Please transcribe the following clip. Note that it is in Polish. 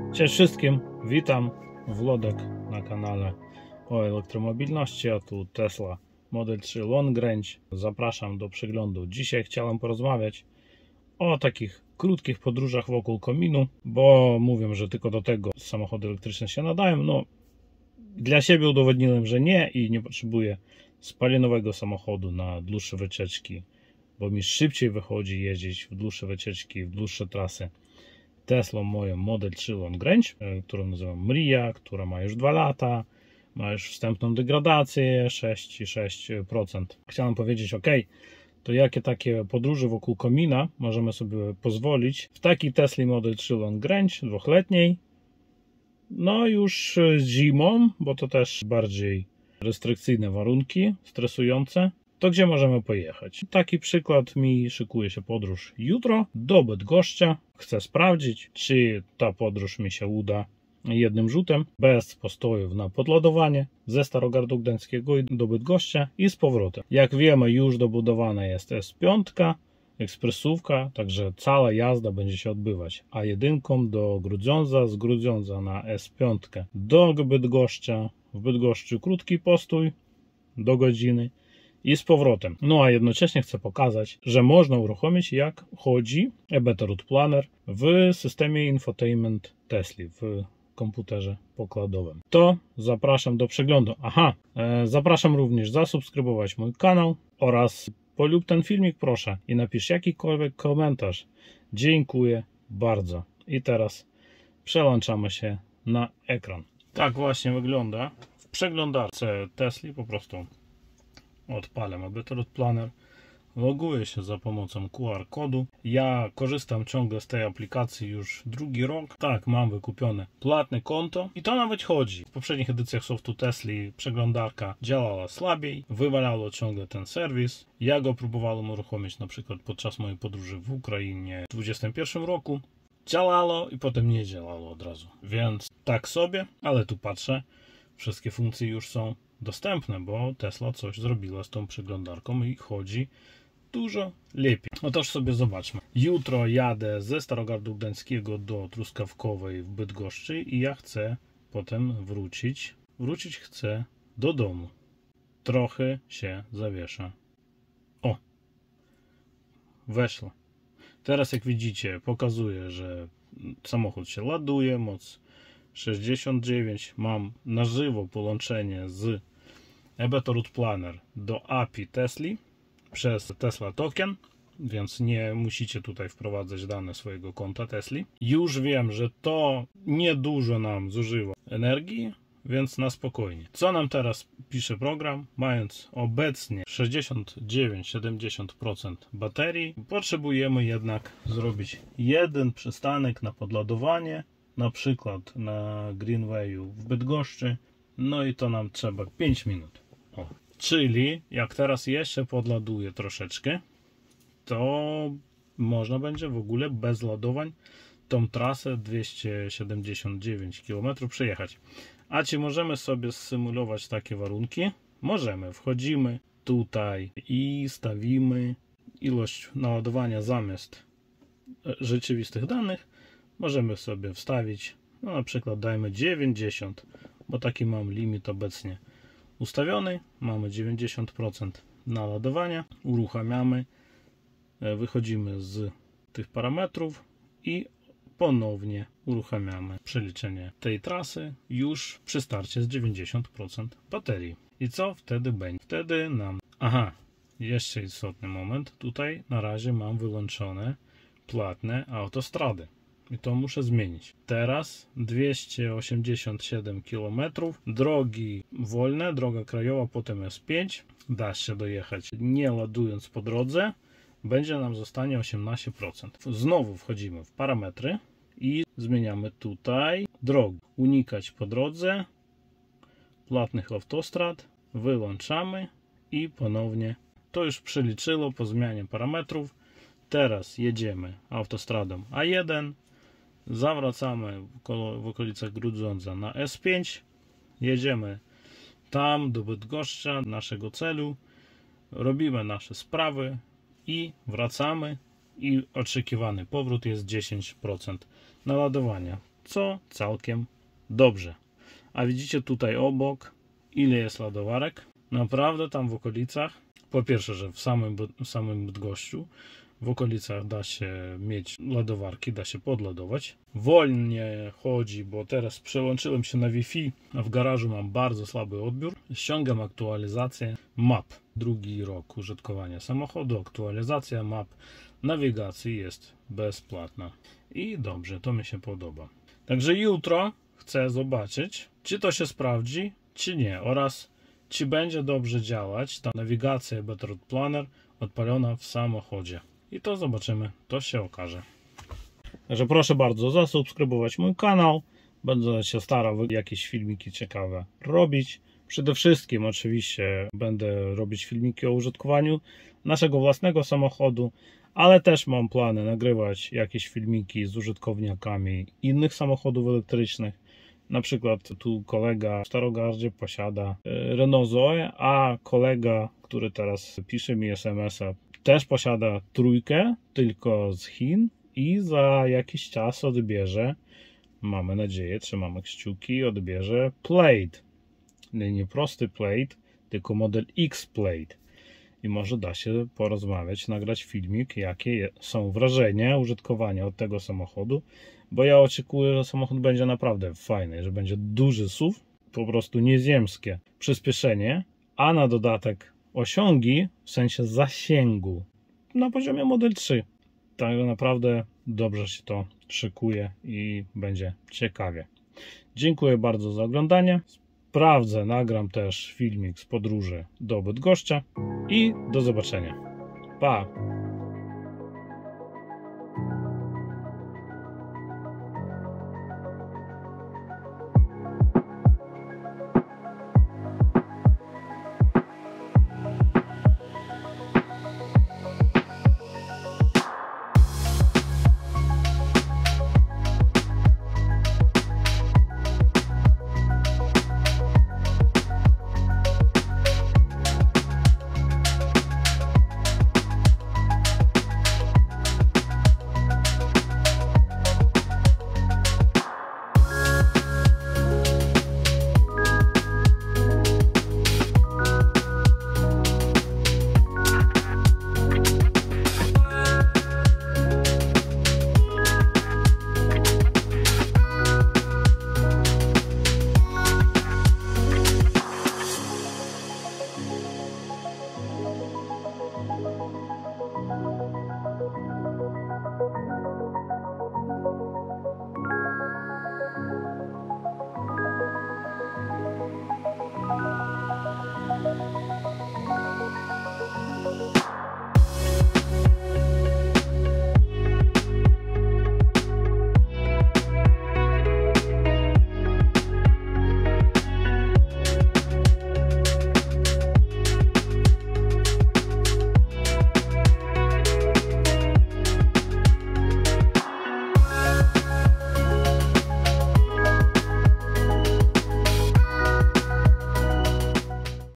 Cześć wszystkim, witam, Włodek na kanale o elektromobilności, a tu Tesla Model 3 Long Range. Zapraszam do przeglądu. Dzisiaj chciałem porozmawiać o takich krótkich podróżach wokół kominu, bo mówią, że tylko do tego samochody elektryczne się nadają. No, dla siebie udowodniłem, że nie i nie potrzebuję spalinowego samochodu na dłuższe wycieczki, bo mi szybciej wychodzi jeździć w dłuższe wycieczki, w dłuższe trasy Teslą moją Model 3 Long Range, którą nazywam Mria, która ma już 2 lata, ma już wstępną degradację 6,6%. Chciałem powiedzieć, ok, to jakie takie podróże wokół komina możemy sobie pozwolić w takiej Tesli Model 3 Long Range dwuletniej, no już zimą, bo to też bardziej restrykcyjne warunki, stresujące. To gdzie możemy pojechać? Taki przykład, mi szykuje się podróż jutro do Bydgoszczy. Chcę sprawdzić, czy ta podróż mi się uda jednym rzutem, bez postojów na podładowanie, ze Starogardu Gdańskiego do Bydgoszczy i z powrotem. Jak wiemy, już dobudowana jest S5, ekspresówka, także cała jazda będzie się odbywać A1 do Grudziądza, z Grudziądza na S5 do Bydgoszczy. W Bydgoszczy krótki postój do godziny i z powrotem. No a jednocześnie chcę pokazać, że można uruchomić, jak chodzi eBeta Route Planner w systemie infotainment Tesli, w komputerze pokładowym. To zapraszam do przeglądu. Zapraszam również zasubskrybować mój kanał oraz polub ten filmik proszę i napisz jakikolwiek komentarz. Dziękuję bardzo. I teraz przełączamy się na ekran. Tak właśnie wygląda w przeglądarce Tesli. Po prostu odpalam eBeta Route Planner, loguję się za pomocą QR kodu. Ja korzystam ciągle z tej aplikacji już drugi rok. Tak, mam wykupione płatne konto i to nawet chodzi. W poprzednich edycjach softu Tesli przeglądarka działała słabiej, wywalało ciągle ten serwis. Ja go próbowałem uruchomić na przykład podczas mojej podróży w Ukrainie w 2021 roku. Działało i potem nie działało od razu. Więc tak sobie, ale tu patrzę, wszystkie funkcje już są dostępne, bo Tesla coś zrobiła z tą przeglądarką i chodzi dużo lepiej. Otóż sobie zobaczmy. Jutro jadę ze Starogardu Gdańskiego do Truskawkowej w Bydgoszczy i ja chcę potem wrócić. Wrócić chcę do domu. Trochę się zawieszę. O! Weszło. Teraz jak widzicie pokazuje, że samochód się ładuje, moc 69. Mam na żywo połączenie z eBeta Route Planner do API Tesli przez Tesla Token, więc nie musicie tutaj wprowadzać dane swojego konta Tesli. Już wiem, że to niedużo nam zużywa energii, więc na spokojnie. Co nam teraz pisze program? Mając obecnie 69-70% baterii, potrzebujemy jednak zrobić jeden przystanek na podładowanie, na przykład na Greenwayu w Bydgoszczy, no i to nam trzeba 5 minut. Czyli jak teraz jeszcze podładuję troszeczkę, to można będzie w ogóle bez ładowań tą trasę 279 km przejechać. A czy możemy sobie symulować takie warunki? Możemy. Wchodzimy tutaj i stawimy ilość naładowania zamiast rzeczywistych danych. Możemy sobie wstawić, no na przykład dajmy 90, bo taki mam limit obecnie ustawiony. Mamy 90% naładowania. Uruchamiamy, wychodzimy z tych parametrów i ponownie uruchamiamy przeliczenie tej trasy już przy starcie z 90% baterii. I co wtedy będzie? Wtedy nam... jeszcze istotny moment. Tutaj na razie mam wyłączone płatne autostrady. I to muszę zmienić. Teraz 287 km, drogi wolne, droga krajowa, potem S5, da się dojechać nie ładując po drodze, będzie nam zostanie 18%. Znowu wchodzimy w parametry i zmieniamy tutaj drogi. Unikać po drodze, płatnych autostrad, wyłączamy i ponownie to już przeliczyło po zmianie parametrów. Teraz jedziemy autostradą A1, zawracamy w okolicach Grudziądza na S5, jedziemy tam do Bydgoszcza, naszego celu, robimy nasze sprawy i wracamy i oczekiwany powrót jest 10% naładowania. co całkiem dobrze. A widzicie tutaj obok, ile jest ładowarek? Naprawdę tam w okolicach, po pierwsze, że w samym Bydgoszczu, w okolicach da się mieć ładowarki, da się podładować. Wolnie chodzi, bo teraz przełączyłem się na Wi-Fi, a w garażu mam bardzo słaby odbiór. Ściągam aktualizację map. Drugi rok użytkowania samochodu, aktualizacja map nawigacji jest bezpłatna. I dobrze, to mi się podoba. Także jutro chcę zobaczyć, czy to się sprawdzi, czy nie, oraz czy będzie dobrze działać ta nawigacja Better Route Planner odpalona w samochodzie. I to zobaczymy, to się okaże. Także proszę bardzo zasubskrybować mój kanał. Będę się starał jakieś filmiki ciekawe robić. Przede wszystkim oczywiście będę robić filmiki o użytkowaniu naszego własnego samochodu, ale też mam plany nagrywać jakieś filmiki z użytkownikami innych samochodów elektrycznych. Na przykład tu kolega w Starogardzie posiada Renault Zoe, a kolega, który teraz pisze mi SMS-a, też posiada trójkę, tylko z Chin i za jakiś czas odbierze, mamy nadzieję, trzymamy kciuki, odbierze Plate. Nie prosty Plate, tylko model X Plate. I może da się porozmawiać, nagrać filmik, jakie są wrażenia użytkowania od tego samochodu, bo ja oczekuję, że samochód będzie naprawdę fajny, że będzie duży SUV, po prostu nieziemskie przyspieszenie, a na dodatek osiągi w sensie zasięgu na poziomie Model 3. Tak naprawdę dobrze się to szykuje i będzie ciekawie. Dziękuję bardzo za oglądanie. Sprawdzę, nagram też filmik z podróży do Bydgoszczy i do zobaczenia. Pa!